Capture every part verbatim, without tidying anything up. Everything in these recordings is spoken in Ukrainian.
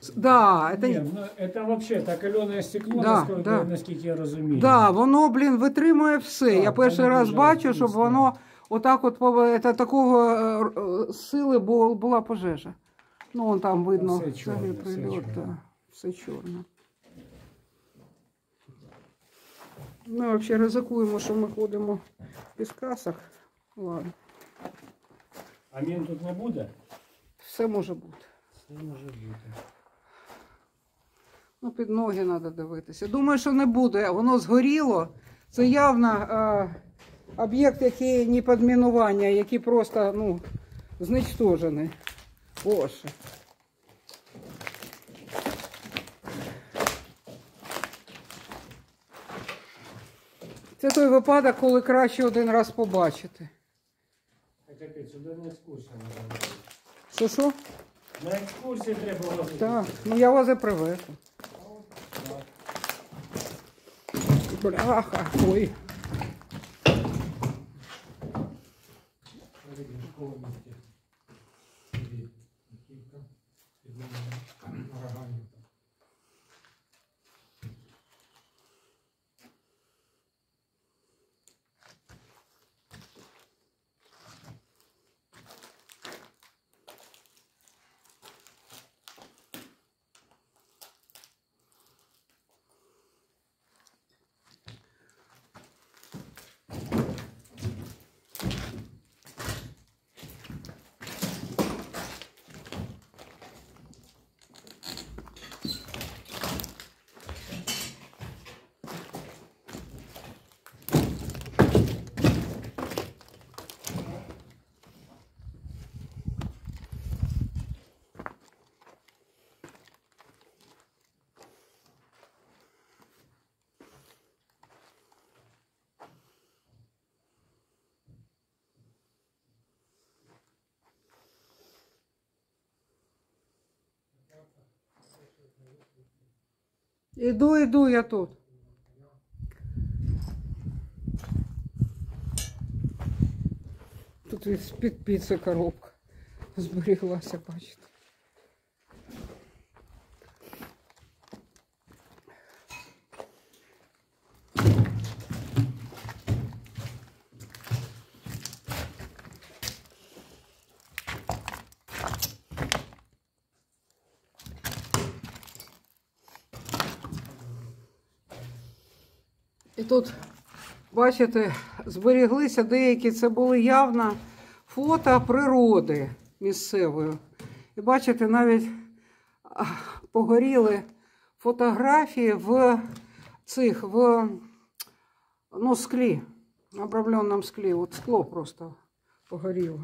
Да, это... Ні, ну, это вообще так каленое стекло, Да, наскільки, да. наскільки я розумію. Да, воно, блін, витримує все. Так, Я перший воно раз дуже бачу, щоб міцне. воно отак от, це такого е, сили бу- була пожежа. Ну, вон там видно, Все чорне, взагалі все прильот, чорне. да, все чорне. Ми взагалі ризикуємо, що ми ходимо в піскасах. Ладно, А мін тут не буде? все може бути. Все може бути. Ну, під ноги треба дивитися. Думаю, що не буде. Воно згоріло. Це явно е, об'єкт, який не під мінування, який просто, ну, знищений. Боже. Це той випадок, коли краще один раз побачити. Так опять сюди на екскурсію треба. Що, що? На екскурсії треба робити. Так, ну я вас і привезу. Бляха, ой. Іду, іду, я тут. Тут з-під піци коробка зберіглася, бачите. І тут, бачите, зберіглися деякі, це були явно фото природи місцевої. І бачите, навіть погоріли фотографії в цих, в, ну, склі, обробленому склі. От скло просто погоріло.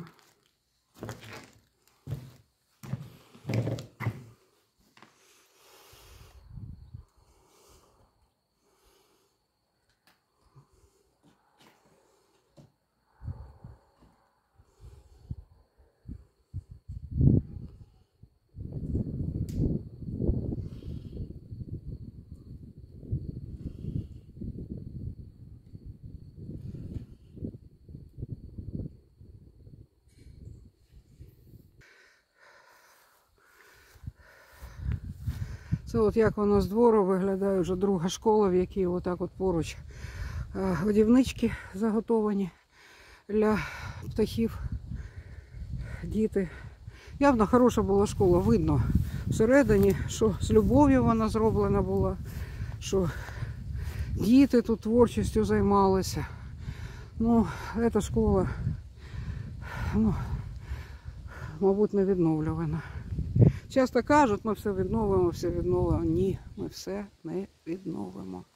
Це от як воно з двору виглядає вже друга школа, в якій отак от поруч годівнички заготовані для птахів. Діти. Явно хороша була школа, видно всередині, що з любов'ю вона зроблена була, що діти тут творчістю займалися. Ну, ця школа, ну, мабуть, не відновлювана. Часто кажуть, ми все відновимо, все відновимо. Ні, ми все не відновимо.